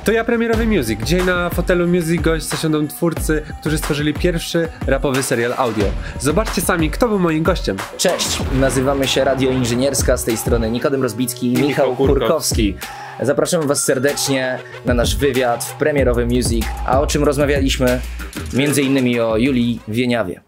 To ja premierowy Music. Dzisiaj na fotelu Music Gość zasiądą twórcy, którzy stworzyli pierwszy rapowy serial audio. Zobaczcie sami, kto był moim gościem. Cześć, nazywamy się Radio Inżynierska, z tej strony Nikodem Rozbicki i Michał Kurkowski. Zapraszamy Was serdecznie na nasz wywiad w premierowy Music, a o czym rozmawialiśmy? Między innymi o Julii Wieniawie.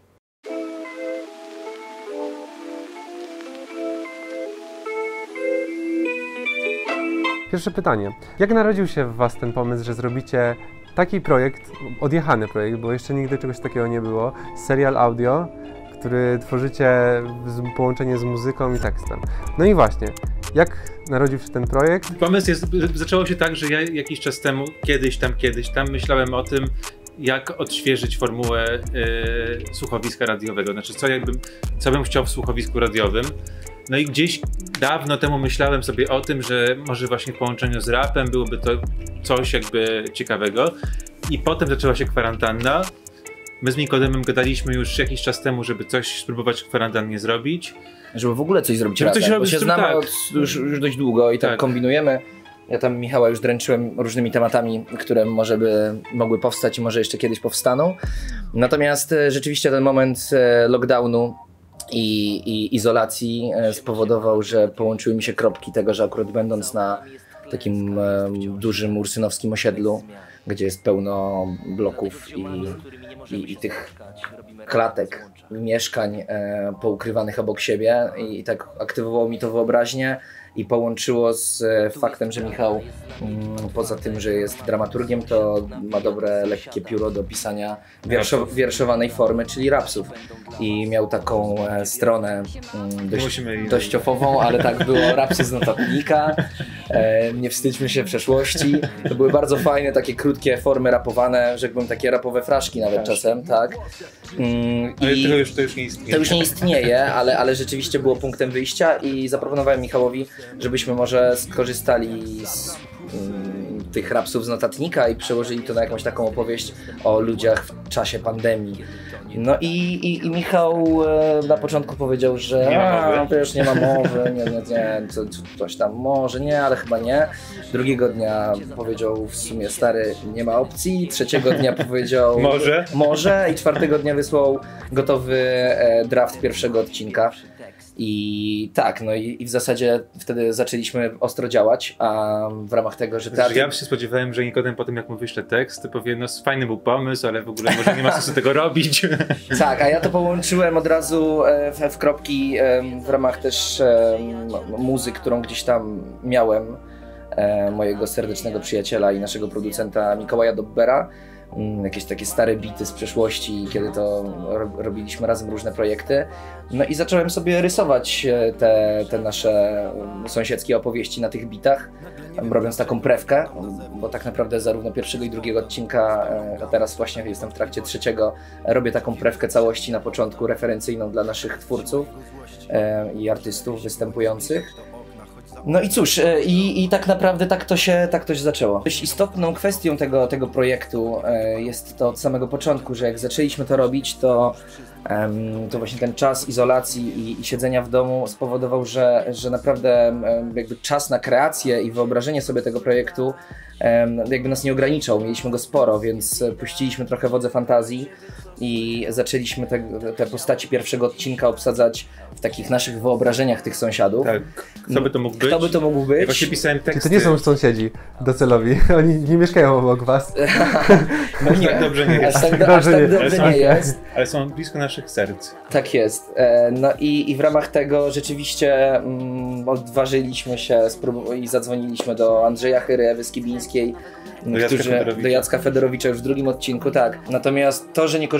Pierwsze pytanie. Jak narodził się w Was ten pomysł, że zrobicie taki projekt, odjechany projekt, bo jeszcze nigdy czegoś takiego nie było, serial audio, który tworzycie w połączeniu z muzyką i tekstem. No i właśnie, jak narodził się ten projekt? Pomysł zaczęło się tak, że ja jakiś czas temu, kiedyś tam myślałem o tym, jak odświeżyć formułę słuchowiska radiowego. Znaczy, co bym chciał w słuchowisku radiowym. No i gdzieś dawno temu myślałem sobie o tym, że może właśnie w połączeniu z rapem byłoby to coś jakby ciekawego. I potem zaczęła się kwarantanna. My z Nikodemem gadaliśmy już jakiś czas temu, żeby coś spróbować w kwarantannie zrobić. Żeby w ogóle coś zrobić razem, bo się znamy już dość długo i tak kombinujemy. Ja tam Michała już dręczyłem różnymi tematami, które może by mogły powstać i może jeszcze kiedyś powstaną. Natomiast rzeczywiście ten moment lockdownu i izolacji spowodował, że połączyły mi się kropki tego, że akurat będąc na takim dużym ursynowskim osiedlu, gdzie jest pełno bloków i tych klatek, mieszkań poukrywanych obok siebie i tak aktywowało mi to wyobraźnię i połączyło z faktem, że Michał poza tym, że jest dramaturgiem, to ma dobre, lekkie pióro do pisania wierszowanej formy, czyli rapsów. I miał taką stronę dość ofową, ale tak było, rapsy z notatnika, nie wstydźmy się przeszłości. To były bardzo fajne, takie krótkie formy rapowane, rzekłbym takie rapowe fraszki nawet czasem, tak. Ale to już nie istnieje. To już nie istnieje, ale rzeczywiście było punktem wyjścia i zaproponowałem Michałowi, żebyśmy może skorzystali z tych rapsów z notatnika i przełożyli to na jakąś taką opowieść o ludziach w czasie pandemii. No i Michał na początku powiedział, że to już nie ma mowy, coś tam może, nie, ale chyba nie. Drugiego dnia powiedział w sumie stary, nie ma opcji. Trzeciego dnia powiedział może i czwartego dnia wysłał gotowy draft pierwszego odcinka. I tak, no i w zasadzie wtedy zaczęliśmy ostro działać, a w ramach tego, że teatr... Ja się spodziewałem, że Nikodem po tym, jak mu wyślę tekst, to powie, no fajny był pomysł, ale w ogóle może nie ma sensu tego robić. Tak, a ja to połączyłem od razu w kropki w ramach też muzyk, którą gdzieś tam miałem, mojego serdecznego przyjaciela i naszego producenta Mikołaja Dobbera. Jakieś takie stare bity z przeszłości, kiedy to robiliśmy razem różne projekty. No i zacząłem sobie rysować te nasze sąsiedzkie opowieści na tych bitach, robiąc taką prewkę, bo tak naprawdę zarówno pierwszego i drugiego odcinka, a teraz właśnie jestem w trakcie trzeciego, robię taką prewkę całości na początku, referencyjną dla naszych twórców i artystów występujących. No i cóż, i tak naprawdę tak to się zaczęło. Dość istotną kwestią tego projektu jest to od samego początku, że jak zaczęliśmy to robić, to właśnie ten czas izolacji i siedzenia w domu spowodował, że naprawdę jakby czas na kreację i wyobrażenie sobie tego projektu jakby nas nie ograniczał. Mieliśmy go sporo, więc puściliśmy trochę wodze fantazji i zaczęliśmy te postaci pierwszego odcinka obsadzać w takich naszych wyobrażeniach tych sąsiadów. Tak. Kto by to mógł być? Kto by to mógł być? Ja właśnie pisałem teksty. To nie są sąsiedzi docelowi, oni nie mieszkają obok was. No nie, tak dobrze nie jest. Aż tak dobrze nie jest. Ale są blisko naszych serc. Tak jest. No i w ramach tego rzeczywiście odważyliśmy się i zadzwoniliśmy do Andrzeja Chyry, Ewy Skibińskiej, do Jacka Fedorowicza już w drugim odcinku, tak. Natomiast to, że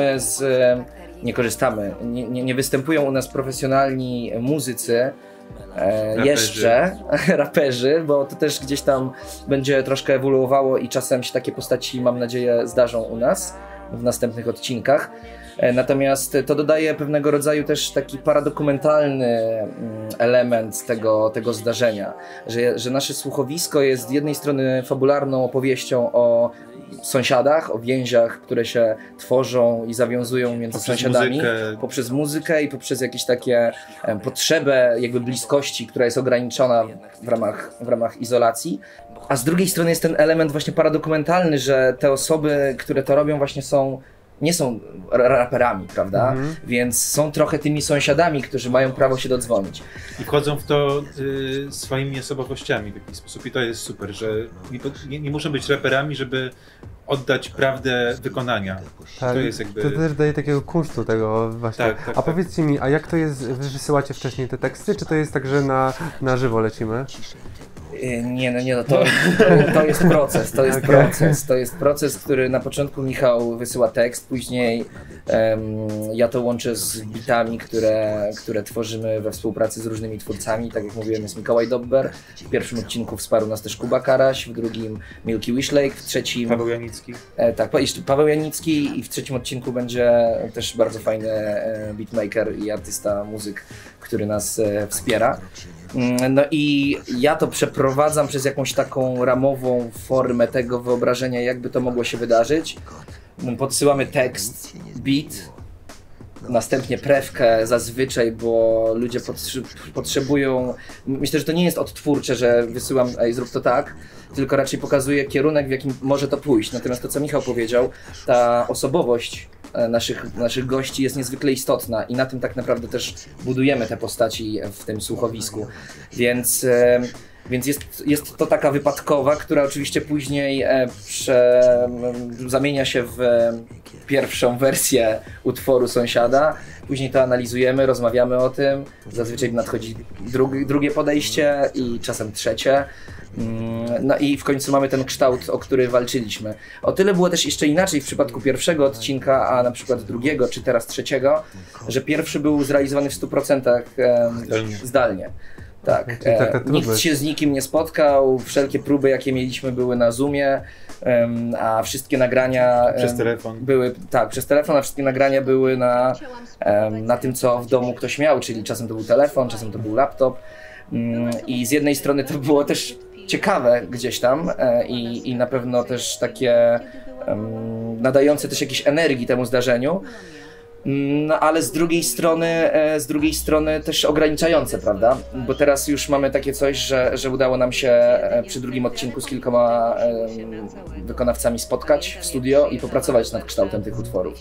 nie występują u nas profesjonalni muzycy, jeszcze raperzy, bo to też gdzieś tam będzie troszkę ewoluowało i czasem się takie postaci, mam nadzieję, zdarzą u nas w następnych odcinkach. Natomiast to dodaje pewnego rodzaju też taki paradokumentalny element tego zdarzenia, że nasze słuchowisko jest z jednej strony fabularną opowieścią o sąsiadach, o więziach, które się tworzą i zawiązują między sąsiadami poprzez muzykę i poprzez jakieś takie potrzebę jakby bliskości, która jest ograniczona w ramach izolacji. A z drugiej strony jest ten element właśnie paradokumentalny, że te osoby, które to robią właśnie nie są raperami, prawda? Więc są trochę tymi sąsiadami, którzy mają prawo się dodzwonić. I wchodzą w to swoimi osobowościami w jakiś sposób i to jest super, że nie muszą być raperami, żeby oddać prawdę wykonania. Tak, to jest jakby... To też daje takiego kunsztu tego właśnie. Tak, a powiedzcie mi, a jak to jest, wy wysyłacie wcześniej te teksty, czy to jest tak, że na żywo lecimy? No to jest proces, to jest proces, który na początku Michał wysyła tekst, później ja to łączę z bitami, które tworzymy we współpracy z różnymi twórcami, tak jak mówiłem jest Mikołaj Dobber, w pierwszym odcinku wsparł nas też Kuba Karaś, w drugim Milky Wishlake, w trzecim Paweł Janicki. Tak, Paweł Janicki i w trzecim odcinku będzie też bardzo fajny beatmaker i artysta, muzyk, który nas wspiera. No i ja to przeprowadzam przez jakąś taką ramową formę tego wyobrażenia, jakby to mogło się wydarzyć. Podsyłamy tekst, beat, następnie prewkę zazwyczaj, bo ludzie potrzebują... Myślę, że to nie jest odtwórcze, że wysyłam, ej, zrób to tak, tylko raczej pokazuje kierunek, w jakim może to pójść. Natomiast to, co Michał powiedział, ta osobowość naszych gości jest niezwykle istotna i na tym tak naprawdę też budujemy te postaci w tym słuchowisku. Więc jest to taka wypadkowa, która oczywiście później zamienia się w pierwszą wersję utworu sąsiada. Później to analizujemy, rozmawiamy o tym. Zazwyczaj nadchodzi drugie podejście i czasem trzecie. No i w końcu mamy ten kształt, o który walczyliśmy. O tyle było też jeszcze inaczej w przypadku pierwszego odcinka, a na przykład drugiego, czy teraz trzeciego, że pierwszy był zrealizowany w 100% zdalnie. Tak, nikt się z nikim nie spotkał, wszelkie próby jakie mieliśmy były na Zoomie, a wszystkie nagrania przez telefon. Były, tak, przez telefon, a wszystkie nagrania były na tym, co w domu ktoś miał, czyli czasem to był telefon, czasem to był laptop. I z jednej strony to było też ciekawe gdzieś tam i na pewno też takie nadające też jakiejś energii temu zdarzeniu. No ale z drugiej strony też ograniczające, prawda? Bo teraz już mamy takie coś, że udało nam się przy drugim odcinku z kilkoma wykonawcami spotkać w studio i popracować nad kształtem tych utworów.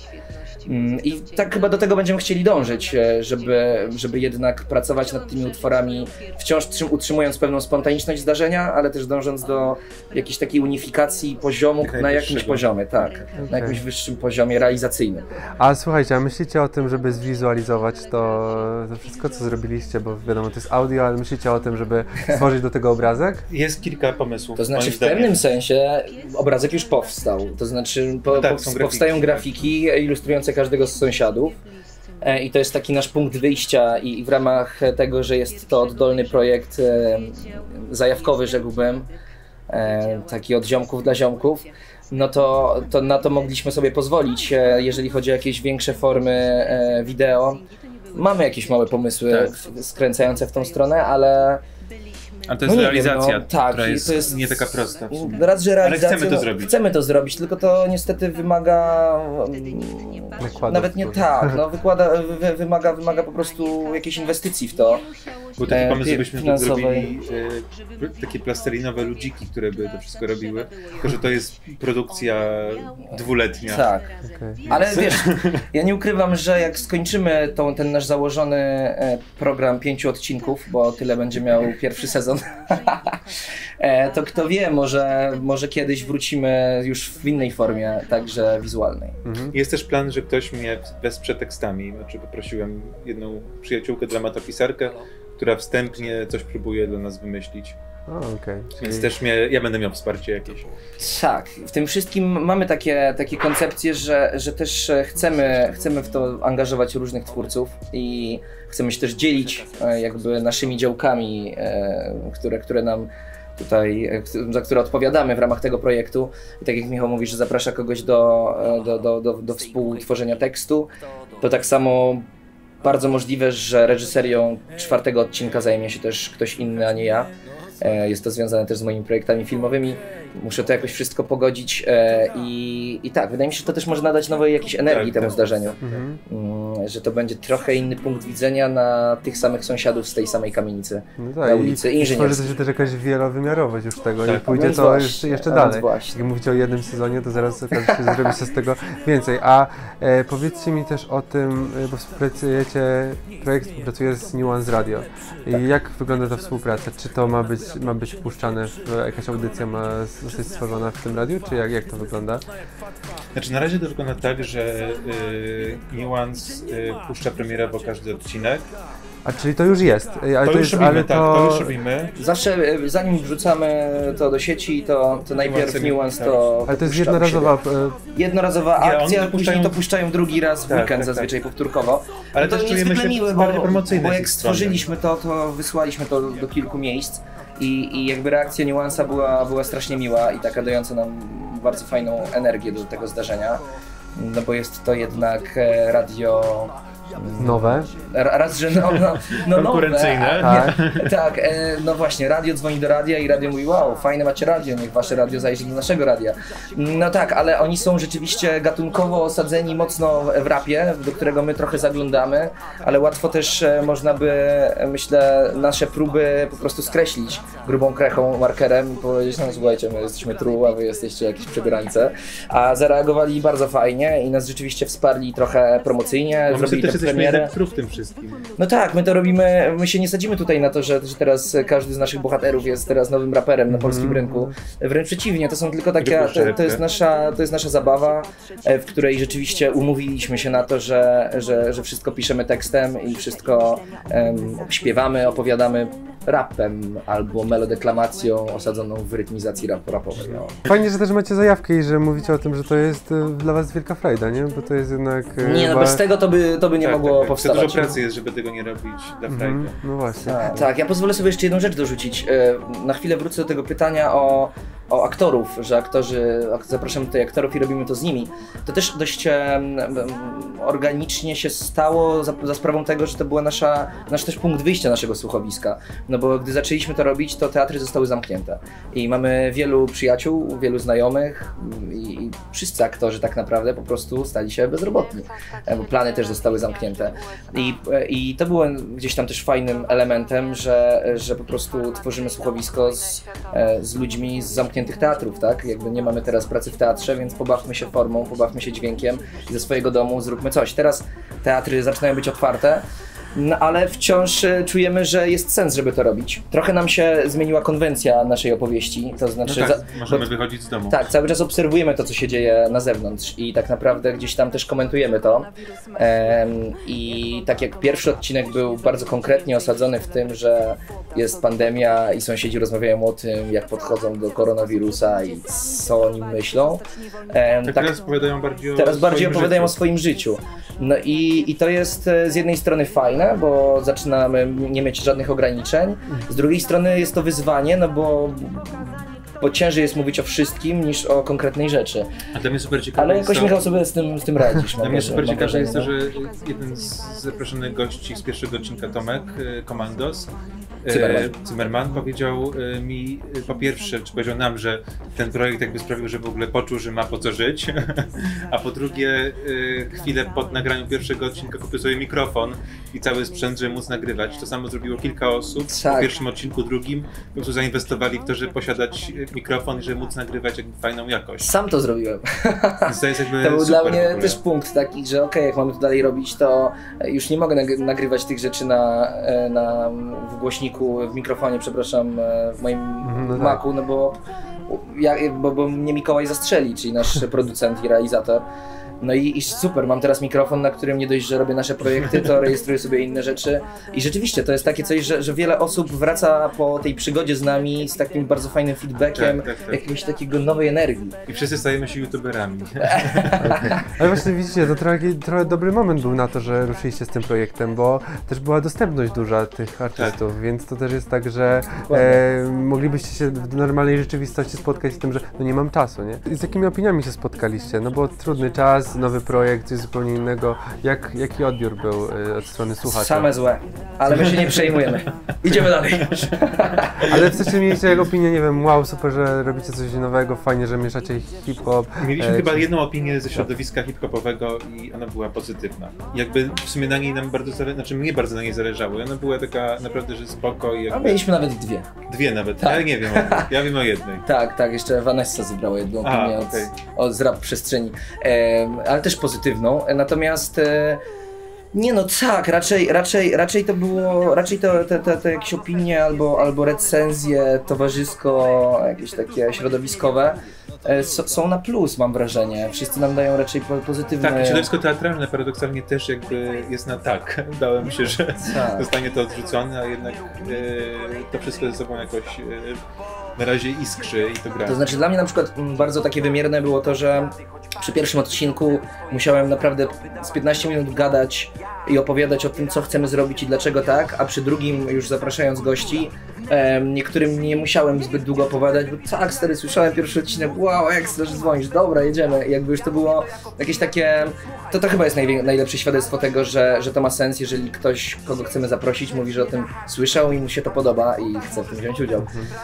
I tak chyba do tego będziemy chcieli dążyć, żeby jednak pracować nad tymi utworami, wciąż utrzymując pewną spontaniczność zdarzenia, ale też dążąc do jakiejś takiej unifikacji poziomu na jakimś poziomie, tak, na jakimś wyższym poziomie realizacyjnym. A słuchajcie, a myślicie o tym, żeby zwizualizować to wszystko, co zrobiliście, bo wiadomo, to jest audio, ale myślicie o tym, żeby stworzyć do tego obrazek? Jest kilka pomysłów. To znaczy w pewnym sensie obrazek już powstał, to znaczy powstają grafiki ilustrujące każdego z sąsiadów i to jest taki nasz punkt wyjścia i w ramach tego, że jest to oddolny projekt zajawkowy, rzekłbym, taki od ziomków dla ziomków, no to na to mogliśmy sobie pozwolić, jeżeli chodzi o jakieś większe formy wideo. Mamy jakieś małe pomysły skręcające w tą stronę, ale to jest realizacja, która jest nie taka prosta. Raz, że realizacja, ale chcemy to zrobić. Chcemy to zrobić, tylko to niestety wymaga... Nawet nie tak, no wymaga po prostu jakiejś inwestycji w to. Był taki pomysł, żebyśmy zrobili takie plastelinowe ludziki, które by to wszystko robiły, tylko że to jest produkcja dwuletnia. Tak, ale wiesz, ja nie ukrywam, że jak skończymy ten nasz założony program 5 odcinków, bo tyle będzie miał pierwszy sezon, to kto wie, może kiedyś wrócimy już w innej formie, także wizualnej. Jest też plan, że ktoś mnie wesprze tekstami, znaczy poprosiłem jedną przyjaciółkę, dramatopisarkę, która wstępnie coś próbuje dla nas wymyślić. Więc też ja będę miał wsparcie jakieś. Tak, w tym wszystkim mamy takie koncepcje, że też chcemy w to angażować różnych twórców i chcemy się też dzielić jakby naszymi działkami, które nam tutaj, za które odpowiadamy w ramach tego projektu. I tak jak Michał mówi, że zaprasza kogoś do współtworzenia tekstu, to tak samo bardzo możliwe, że reżyserią 4. odcinka zajmie się też ktoś inny, a nie ja. Jest to związane też z moimi projektami filmowymi. Muszę to jakoś wszystko pogodzić i tak, wydaje mi się, że to też może nadać nowej jakiejś energii temu zdarzeniu. Że to będzie trochę inny punkt widzenia na tych samych sąsiadów z tej samej kamienicy na ulicy Inżynierskiej. Tworzy się też jakaś wielowymiarowość już tego i Tak. pójdzie Więc to właśnie, jeszcze więc dalej. właśnie. Jak mówicie o jednym sezonie, to zaraz okaże się, że zrobi się z tego więcej. A powiedzcie mi też o tym, bo projekt współpracuje z Nuance Radio. I jak wygląda ta współpraca? Czy to ma być wpuszczane, jakaś audycja ma zostać stworzona w tym radiu, czy jak to wygląda? Znaczy na razie to wygląda tak, że Nuance puszcza premierowo każdy odcinek. A czyli to już jest? Ale To już jest, robimy, ale tak, to już robimy. Zawsze zanim wrzucamy to do sieci, to najpierw Nuance to Ale to jest puszcza u jednorazowa... siebie. Jednorazowa Nie, akcja, oni później puszczają- to puszczają drugi raz w Tak, weekend tak, zazwyczaj powtórkowo. Ale to też jest czujemy niezwykle się miłe, bardziej promocyjne bo z jak ich strony. stworzyliśmy to wysłaliśmy to do kilku miejsc i jakby reakcja Nuance'a była strasznie miła i taka dająca nam bardzo fajną energię do tego zdarzenia. No bo jest to jednak radio... Nowe. Raz, że no Konkurencyjne. nowe, tak, no właśnie, radio dzwoni do radia i radio mówi: wow, fajne macie radio, niech wasze radio zajrzy do naszego radia. No tak, ale oni są rzeczywiście gatunkowo osadzeni mocno w rapie, do którego my trochę zaglądamy, ale łatwo też można by, myślę, nasze próby po prostu skreślić grubą krechą, markerem i powiedzieć: no słuchajcie, my jesteśmy true, a wy jesteście jakieś przebierańce. A zareagowali bardzo fajnie i nas rzeczywiście wsparli trochę promocyjnie, zrobili tę premierę. W tym wszystkim. No tak, my to robimy, my się nie sadzimy tutaj na to, że teraz każdy z naszych bohaterów jest teraz nowym raperem na polskim rynku. Wręcz przeciwnie, to są tylko takie, to jest nasza zabawa, w której rzeczywiście umówiliśmy się na to, że wszystko piszemy tekstem i wszystko śpiewamy, opowiadamy rapem albo melodeklamacją osadzoną w rytmizacji rapowej. No. Fajnie, że też macie zajawkę i że mówicie o tym, że to jest dla was wielka frajda, nie? Bo to jest jednak... Nie, no bez tego to by nie mogło powstawać. Dużo pracy jest, żeby tego nie robić dla frajdy. No właśnie. Tak, ja pozwolę sobie jeszcze jedną rzecz dorzucić. Na chwilę wrócę do tego pytania o aktorów, że aktorzy, zapraszamy tutaj aktorów i robimy to z nimi. To też dość organicznie się stało za sprawą tego, że to była nasz też punkt wyjścia naszego słuchowiska. No bo gdy zaczęliśmy to robić, to teatry zostały zamknięte. I mamy wielu przyjaciół, wielu znajomych i wszyscy aktorzy tak naprawdę po prostu stali się bezrobotni. Bo plany też zostały zamknięte. I to było gdzieś tam też fajnym elementem, że po prostu tworzymy słuchowisko z ludźmi z zamkniętych teatrów, tak? Jakby nie mamy teraz pracy w teatrze, więc pobawmy się formą, pobawmy się dźwiękiem i ze swojego domu zróbmy coś. Teraz teatry zaczynają być otwarte, no, ale wciąż czujemy, że jest sens, żeby to robić. Trochę nam się zmieniła konwencja naszej opowieści, to znaczy... No tak, możemy wychodzić z domu. Tak, cały czas obserwujemy to, co się dzieje na zewnątrz i tak naprawdę gdzieś tam też komentujemy to. I tak jak pierwszy odcinek był bardzo konkretnie osadzony w tym, że jest pandemia i sąsiedzi rozmawiają o tym, jak podchodzą do koronawirusa i co o nim myślą. Tak teraz opowiadają bardziej o swoim życiu. No i to jest z jednej strony fajne, bo zaczynamy nie mieć żadnych ograniczeń. Z drugiej strony jest to wyzwanie, no bo ciężej jest mówić o wszystkim niż o konkretnej rzeczy. A dla mnie super ciekawe ale jest jakoś to, Michał sobie z tym radzisz. Dla mnie super ciekawe jest to, że jeden z zaproszonych gości z pierwszego odcinka, Tomek Komandos, Zimmerman, powiedział mi po pierwsze, czy powiedział nam, że ten projekt jakby sprawił, że w ogóle poczuł, że ma po co żyć, a po drugie chwilę po nagraniu pierwszego odcinka kupił sobie mikrofon i cały sprzęt, żeby móc nagrywać. To samo zrobiło kilka osób po pierwszym odcinku, drugim, po prostu zainwestowali w to, żeby posiadać mikrofon i żeby móc nagrywać jakby fajną jakość. Sam to zrobiłem. Więc to jest jakby to był super dla mnie też punkt taki, że okej, jak mamy to dalej robić, to już nie mogę nagrywać tych rzeczy w głośniku, w mikrofonie, przepraszam, w moim Macu, no bo mnie Mikołaj zastrzeli, czyli nasz producent i realizator. No i super, mam teraz mikrofon, na którym nie dość, że robię nasze projekty, to rejestruję sobie inne rzeczy. I rzeczywiście to jest takie coś, że wiele osób wraca po tej przygodzie z nami z takim bardzo fajnym feedbackiem, jakiegoś takiego nowej energii. I wszyscy stajemy się youtuberami. Ale właśnie widzicie, to trochę dobry moment był na to, że ruszyliście z tym projektem, bo też była dostępność duża tych artystów, więc to też jest tak, że moglibyście się w normalnej rzeczywistości spotkać z tym, że no nie mam czasu, nie? I z jakimi opiniami się spotkaliście? No bo trudny czas, nowy projekt, coś zupełnie innego. Jaki odbiór był od strony słuchacza? Same złe, ale my się nie przejmujemy. Idziemy dalej. Ale w sensie mieliście opinię, nie wiem, wow, super, że robicie coś nowego, fajnie, że mieszacie hip-hop. Mieliśmy chyba jedną opinię ze środowiska hip-hopowego i ona była pozytywna. Jakby w sumie na niej nam bardzo zależało, znaczy mnie bardzo na niej zależało i ona była taka naprawdę, że spoko i jakby... A mieliśmy nawet dwie. Dwie nawet, tak. ja nie wiem, ja wiem o jednej. Tak, jeszcze Vanessa zebrała jedną opinię z rap przestrzeni, ale też pozytywną, natomiast nie no tak, raczej to było, te jakieś opinie albo recenzje towarzysko, jakieś takie środowiskowe są na plus, mam wrażenie. Wszyscy nam dają raczej pozytywne... Tak, środowisko teatralne paradoksalnie też jakby jest na tak. Bałem mi się, że zostanie to odrzucone, a jednak to wszystko ze sobą jakoś na razie iskrzy i to gra. To znaczy dla mnie na przykład bardzo takie wymierne było to, że przy pierwszym odcinku musiałem naprawdę z 15 minut gadać i opowiadać o tym, co chcemy zrobić i dlaczego tak, a przy drugim, już zapraszając gości, niektórym nie musiałem zbyt długo opowiadać, bo tak, stary, słyszałem pierwszy odcinek, wow, ekstra, że dzwonisz, dobra, jedziemy. I jakby już to było jakieś takie... To chyba jest najlepsze świadectwo tego, że to ma sens, jeżeli ktoś, kogo chcemy zaprosić, mówi, że o tym słyszał i mu się to podoba i chce w tym wziąć udział.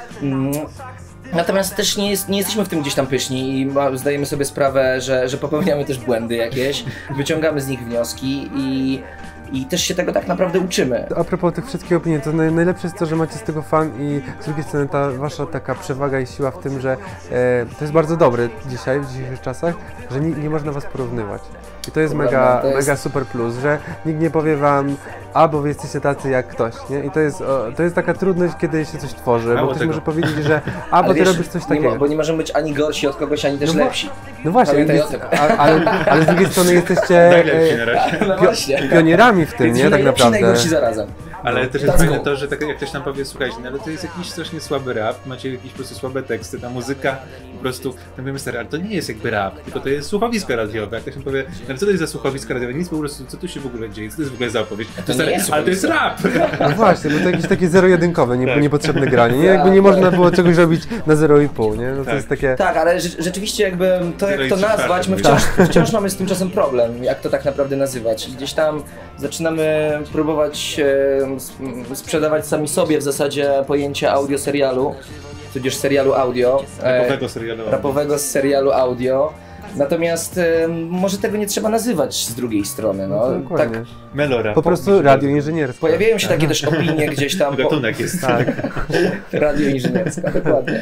Natomiast też nie jesteśmy w tym gdzieś tam pyszni i zdajemy sobie sprawę, że popełniamy też błędy jakieś, wyciągamy z nich wnioski i też się tego tak naprawdę uczymy. A propos tych wszystkich opinii, to najlepsze jest to, że macie z tego fan i z drugiej strony ta wasza taka przewaga i siła w tym, że to jest bardzo dobre dzisiaj, w dzisiejszych czasach, że nie można was porównywać. I to jest mega super plus, że nikt nie powie wam, bo wy jesteście tacy jak ktoś, nie? I to jest taka trudność, kiedy się coś tworzy, bo ktoś może powiedzieć, że bo ty robisz coś takiego. Bo nie możemy być ani gorsi od kogoś, ani też lepsi. No właśnie, ale z drugiej strony jesteście pionierami w tym, nie? Tak naprawdę. Najgorsi zarazem. Ale też jest fajne to, że tak jak ktoś nam powie, słuchajcie, no ale to jest jakiś strasznie słaby rap, macie jakieś po prostu słabe teksty, ta muzyka po prostu, to mówimy stary, ale to nie jest jakby rap, tylko to jest słuchowisko radiowe. Jak ktoś mi powie, no ale co to jest za słuchowisko radiowe? Nic po prostu, co tu się w ogóle dzieje, co to jest w ogóle za opowieść? Ale to jest rap! No właśnie, bo to jakieś takie zero-jedynkowe, niepotrzebne granie, nie? Jakby nie można było czegoś robić na 0,5, nie? No to jest takie... Tak, ale rzeczywiście jakby to jak to nazwać, my wciąż mamy z tym czasem problem, jak to tak naprawdę nazywać. Gdzieś tam zaczynamy próbować sprzedawać sami sobie w zasadzie pojęcie audioserialu, tudzież serialu audio. Rapowego serialu audio. Natomiast może tego nie trzeba nazywać z drugiej strony. No, tak, po prostu radio inżynierskie. Pojawiają się takie też opinie gdzieś tam. Gatunek jest. Tak. Radio inżynierska, dokładnie.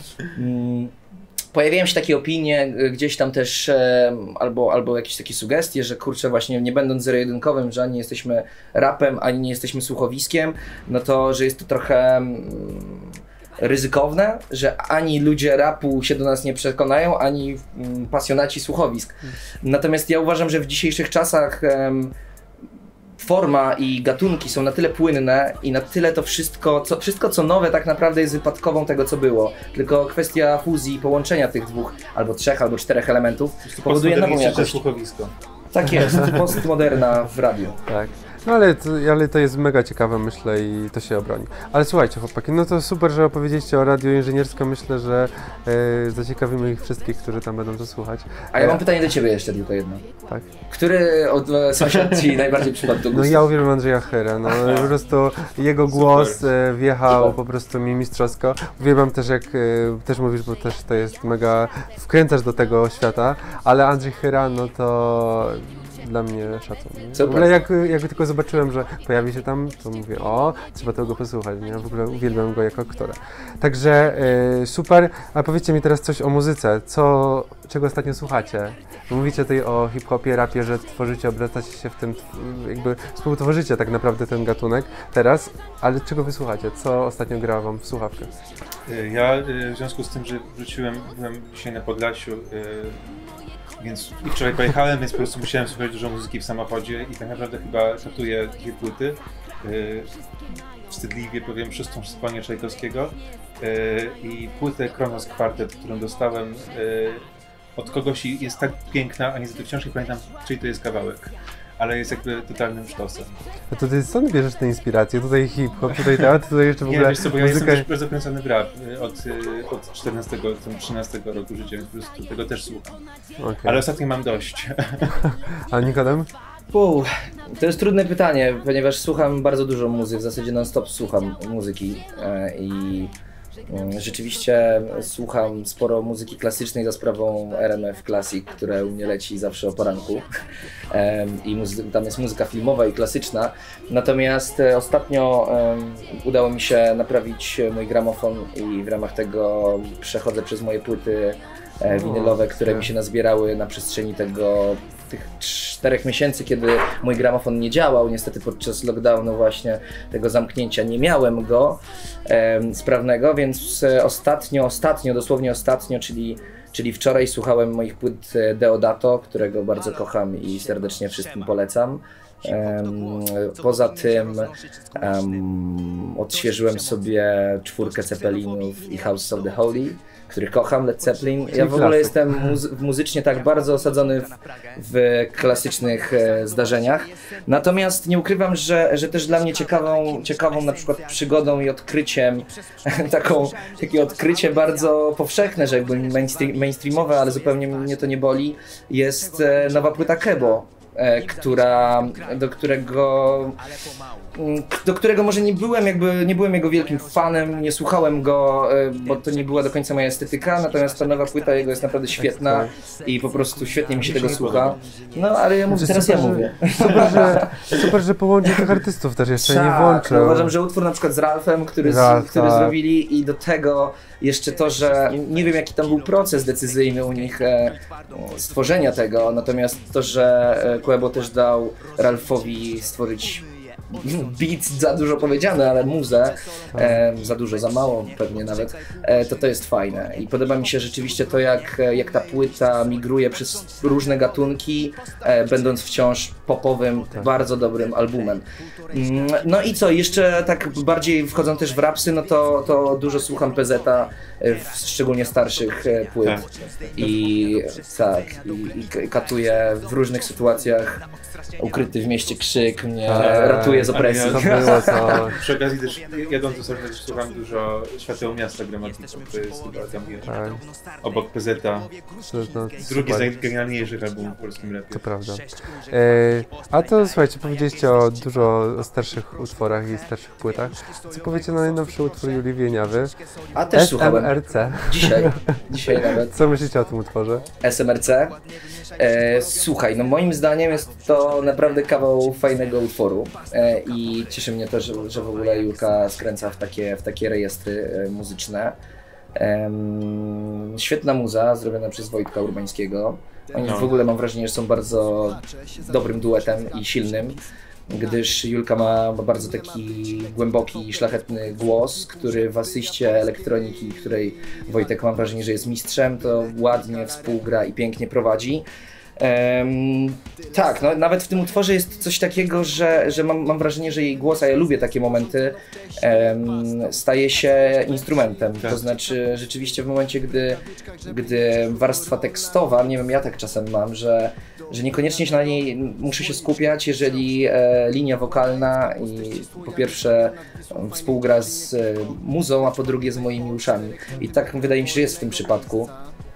Pojawiają się takie opinie, gdzieś tam też, albo jakieś takie sugestie, że kurczę, właśnie nie będąc zero-jedynkowym, że ani nie jesteśmy rapem, ani nie jesteśmy słuchowiskiem, no to, że jest to trochę ryzykowne, że ani ludzie rapu się do nas nie przekonają, ani pasjonaci słuchowisk. Natomiast ja uważam, że w dzisiejszych czasach forma i gatunki są na tyle płynne i na tyle to wszystko co nowe tak naprawdę jest wypadkową tego, co było. Tylko kwestia fuzji i połączenia tych dwóch, albo trzech, albo czterech elementów powoduje nową jakość. Słuchowisko. Tak jest, postmoderna w radiu. Tak. No ale to jest mega ciekawe, myślę, i to się obroni. Ale słuchajcie, chłopaki, no to super, że opowiedzieliście o radio inżynierskim. Myślę, że zaciekawimy ich wszystkich, którzy tam będą to słuchać. A ja mam pytanie do ciebie jeszcze tylko jedno. Tak. Który od sąsiad ci najbardziej przypadł do gustu? No ja uwielbiam Andrzeja Chera, no po prostu jego głos wjechał po prostu mi mistrzowsko. Uwielbiam też, jak też mówisz, bo też to jest mega, wkręcasz do tego świata, ale Andrzej Chera, no to dla mnie szacun. W ogóle jak tylko zobaczyłem, że pojawi się tam, to mówię, trzeba tego posłuchać, nie? W ogóle uwielbiam go jako aktora. Także super, a powiedzcie mi teraz coś o muzyce, czego ostatnio słuchacie? Mówicie tutaj o hip-hopie, rapie, że tworzycie, obracacie się w tym, jakby współtworzycie tak naprawdę ten gatunek teraz, ale czego wy słuchacie? Co ostatnio gra wam w słuchawkach? Ja w związku z tym, że byłem dzisiaj na Podlasiu, więc wczoraj pojechałem, więc po prostu musiałem słuchać dużo muzyki w samochodzie i tak naprawdę chyba tatuję dwie płyty. Wstydliwie powiem 6. symfonię Czajkowskiego i płytę Kronos Quartet, którą dostałem od kogoś i jest tak piękna, a niestety wciąż nie pamiętam, czyj to jest kawałek. ale jest jakby totalnym sztosem. A to ty skąd bierzesz te inspiracje? Tutaj hip-hop, tutaj teatr, tutaj jeszcze w ogóle Nie, wiesz co, bo ja muzyka... jestem też bardzo kręcony w rap od 14, 13 roku życia, więc po prostu tego też słucham. Okay. Ale ostatnio mam dość. A Nikodem? To jest trudne pytanie, ponieważ słucham bardzo dużo muzyki, w zasadzie non-stop słucham muzyki i rzeczywiście słucham sporo muzyki klasycznej za sprawą RMF Classic, które u mnie leci zawsze o poranku i tam jest muzyka filmowa i klasyczna. Natomiast ostatnio udało mi się naprawić mój gramofon i w ramach tego przechodzę przez moje płyty winylowe, które mi się nazbierały na przestrzeni tych 4 miesięcy, kiedy mój gramofon nie działał. Niestety podczas lockdownu właśnie tego zamknięcia nie miałem go sprawnego, więc ostatnio, dosłownie ostatnio, czyli wczoraj słuchałem moich płyt Deodato, którego bardzo kocham i serdecznie wszystkim polecam. Poza tym odświeżyłem sobie 4 Zeppelinów i House of the Holy, których kocham, Led Zeppelin. Ja w ogóle jestem muzycznie tak bardzo osadzony w klasycznych zdarzeniach. Natomiast nie ukrywam, że też dla mnie ciekawą na przykład przygodą i odkryciem, takie odkrycie bardzo powszechne, że jakby mainstreamowe, ale zupełnie mnie to nie boli, jest nowa płyta Kebo, do którego może nie byłem jego wielkim fanem, nie słuchałem go, bo to nie była do końca moja estetyka, natomiast ta nowa płyta jego jest naprawdę świetna i po prostu świetnie mi się tego słucha. No ale ja mówię, teraz ja mówię. Super, że połączył tych artystów też jeszcze nie włączył. No, uważam, że utwór na przykład z Ralphem, który zrobili i do tego jeszcze to, że nie wiem jaki tam był proces decyzyjny u nich stworzenia tego, natomiast to, że Quebo też dał Ralphowi stworzyć beat, za dużo powiedziane, ale muzę, za dużo, za mało pewnie nawet, to jest fajne i podoba mi się rzeczywiście to, jak ta płyta migruje przez różne gatunki, będąc wciąż popowym, bardzo dobrym albumem. No i co, jeszcze tak bardziej wchodzą też w rapsy, no to dużo słucham PZ-a, szczególnie starszych płyt i katuję w różnych sytuacjach. Ukryty w mieście krzyk mnie ratuje z opresji. Przy okazji też jadąc do sobie też słucham dużo Świateł Miasta Gramatyką, to jest chyba tam obok PZ-a. Drugi z najgenialniejszych albumów w polskim rapie. To prawda. A to słuchajcie, powiedzieliście dużo o starszych utworach i starszych płytach. Co powiecie na najnowszy utwór Julii Wieniawy? A też słuchałem. SMRC. Dzisiaj nawet. Co myślicie o tym utworze? SMRC? Słuchaj, no moim zdaniem jest to naprawdę kawał fajnego utworu i cieszy mnie to, że w ogóle Julka skręca w takie rejestry muzyczne. Świetna muza, zrobiona przez Wojtka Urbańskiego. Oni w ogóle mam wrażenie, że są bardzo dobrym duetem i silnym, gdyż Julka ma bardzo taki głęboki i szlachetny głos, który w asyście elektroniki, której Wojtek mam wrażenie, że jest mistrzem, to ładnie współgra i pięknie prowadzi. Tak, no, nawet w tym utworze jest coś takiego, że mam wrażenie, że jej głos, a ja lubię takie momenty, staje się instrumentem. Tak. To znaczy rzeczywiście w momencie, gdy warstwa tekstowa, nie wiem, ja tak czasem mam, że niekoniecznie na niej muszę się skupiać, jeżeli linia wokalna i po pierwsze współgra z muzą, a po drugie z moimi uszami. I tak wydaje mi się, że jest w tym przypadku.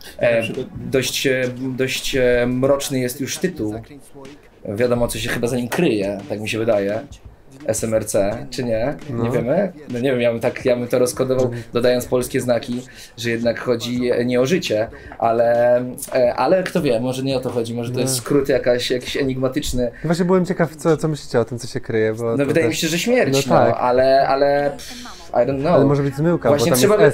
Dość mroczny jest już tytuł. Wiadomo, co się chyba za nim kryje, tak mi się wydaje. SMRC, czy nie? No. Nie wiemy? No nie wiem, ja bym to rozkodował, dodając polskie znaki, że jednak chodzi nie o życie, ale kto wie, może nie o to chodzi, może to jest skrót jakiś enigmatyczny. Właśnie byłem ciekaw, co myślicie o tym, co się kryje, bo no wydaje mi się, że śmierć, no tak. ale I don't know. Ale może być zmyłka, właśnie bo tam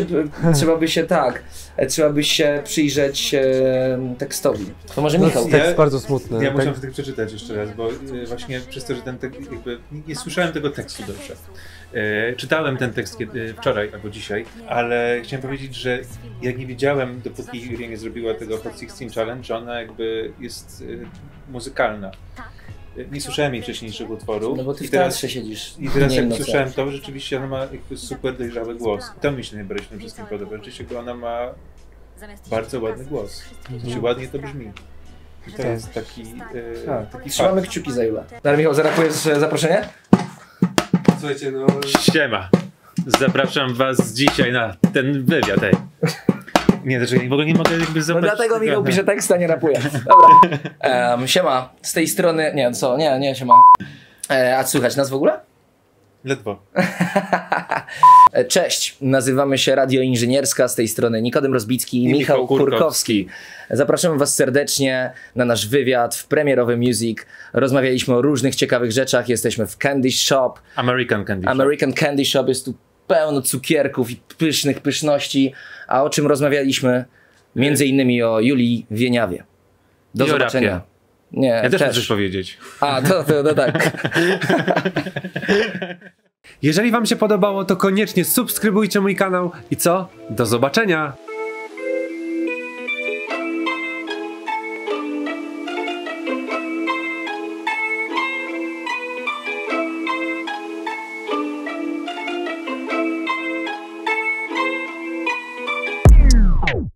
trzeba by się przyjrzeć tekstowi. To może Michał. Tekst bardzo smutny. Ja musiałem tego przeczytać jeszcze raz, bo właśnie przez to, że ten tekst, jakby nie słyszałem tego tekstu dobrze. Czytałem ten tekst wczoraj albo dzisiaj, ale chciałem powiedzieć, że ja nie wiedziałem, dopóki Julia nie zrobiła tego Hot 16 Challenge, że ona jakby jest muzykalna. Nie słyszałem jej wcześniejszych utworów. No bo ty w teatrze siedzisz. I teraz jak słyszałem to, rzeczywiście ona ma jakby super dojrzały głos. To mi się najbardziej tym wszystkim podoba. Rzeczywiście ona ma bardzo ładny głos. Ładnie to brzmi. To jest taki... taki Trzymamy kciuki za Julę. Ale Michał, zarapujesz zaproszenie? Słuchajcie, no... Siema. Zapraszam was dzisiaj na ten wywiad, ej. Nie, dlaczego w ogóle nie mogę jakby No zobaczyć... dlatego Michał pisze tekst, a nie rapuje. Dobra. Siema, z tej strony... Nie, co? Nie, siema. A słychać nas w ogóle? Ledwo. Cześć, nazywamy się Radio Inżynierska, z tej strony Nikodem Rozbicki i Michał Kurkowski. Zapraszamy was serdecznie na nasz wywiad w Premierowy Music. Rozmawialiśmy o różnych ciekawych rzeczach, jesteśmy w Candy Shop. American Candy Shop. American Candy Shop, jest tu pełno cukierków i pysznych pyszności. A o czym rozmawialiśmy? Między innymi o Julii Wieniawie. Do zobaczenia. Rapie. Nie, Ja też muszę coś powiedzieć. A, to tak. Jeżeli wam się podobało, to koniecznie subskrybujcie mój kanał i co? Do zobaczenia!